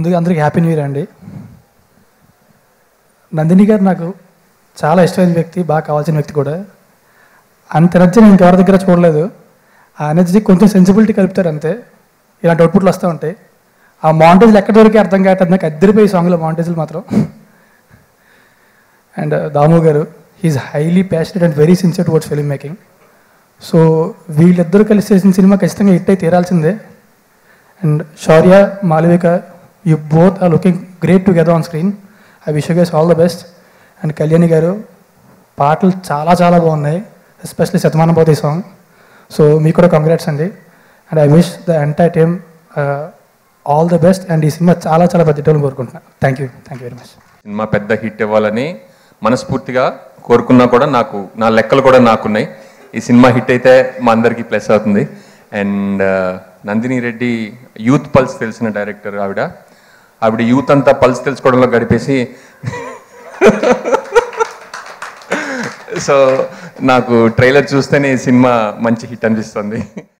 ముందుగా అందరికీ happy new year అండి. నందిని గారు నాకు చాలా ఇష్టమైన వ్యక్తి, బాగా కావాల్సిన వ్యక్తి కూడా. అంత ఎనర్జీ నేను ఇంకెవరి దగ్గర చూడలేదు. ఆ ఎనర్జీ కొంచెం సెన్సిబిలిటీ కలుపుతారు అంతే, ఇలాంటి అవుట్పుట్లు వస్తూ ఉంటాయి. ఆ మాంటేజ్లు ఎక్కడి వరకు అర్థం కావట్లేదు నాకు, అద్దరిపోయి సాంగ్లో మాంటేజ్లు మాత్రం. అండ్ దాము గారు, he's highly passionate and very sincere towards film making. So వీళ్ళిద్దరూ కలిసి చేసిన సినిమా ఖచ్చితంగా హిట్ అయి తీరాల్సిందే. And Shaurya, Malavika, you both are looking great together on screen. I wish you guys all the best. And Kalyani గారు, పాటలు చాలా చాలా బాగున్నాయి, ఎస్పెషలీ శతమానభవతి సాంగ్. సో మీకు కూడా కంగ్రాట్స్ అండి. And I wish the entire team all the best. And ఈ cinema చాలా చాలా పెద్ద హిట్ కోరుకుంటున్నాను. Thank you very much. Cinema పెద్ద హిట్ ఇవ్వాలని మనస్ఫూర్తిగా కోరుకున్నా కూడా నా లెక్కలు కూడా నాకున్నాయి. ఈ సినిమా హిట్ అయితే మా అందరికీ ప్లస్ అవుతుంది. And Nandini Reddy youth pulse తెలిసిన డైరెక్టర్. ఆవిడ యూత్ అంతా పల్స్ తెలుసుకోవడంలో గడిపేసి సో నాకు ట్రైలర్ చూస్తేనే ఈ సినిమా మంచి హిట్ అనిపిస్తుంది.